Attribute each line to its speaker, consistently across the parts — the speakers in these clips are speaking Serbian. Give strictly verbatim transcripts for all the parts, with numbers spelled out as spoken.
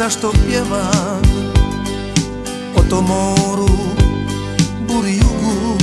Speaker 1: zašto pjevam o tom moru, buri, jugu.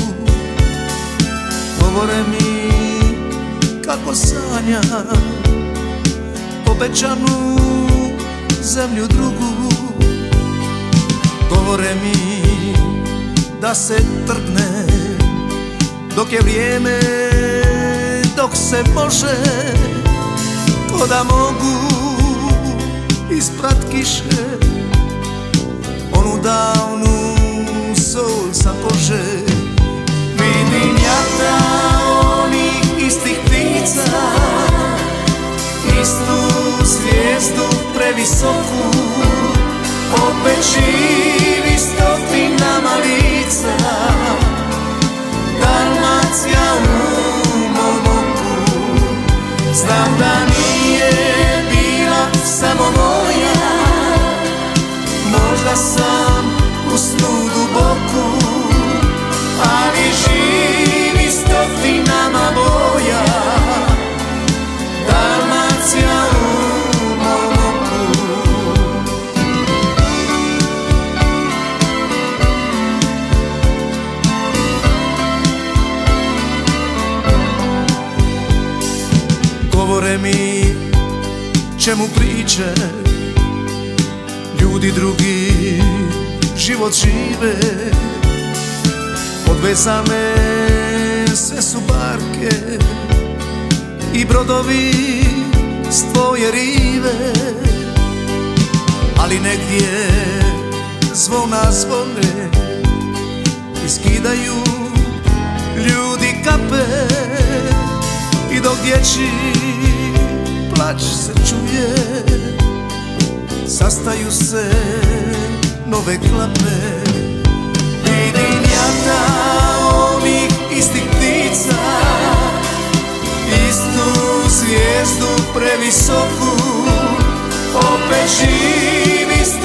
Speaker 1: Govore mi kako sanjam obećanu zemlju drugu. Govore mi da se trgne dok je vrijeme, dok se može, ko da mogu isprat kiše onu davnu sol sa kože. Vidim jata onih istih ptica, istu zvijezdu previsoku, opet živi stotinama lica. Dalmacija u mom oku, znam da nije bila samo moja, možda sam u snu duboku, ali živi stotinama boja. Dalmacija u mom oku. Govore mi čemu priče, ljudi drugi život žive, odvezane sve su barke i brodovi s tvoje rive, ali negdje zvona zvone i skidaju ljudi kape, i dok dječji plać se čuje, sastaju se nove klape. Vidim jata ovih istih ptica, istu zvijezdu previsoku, opet živi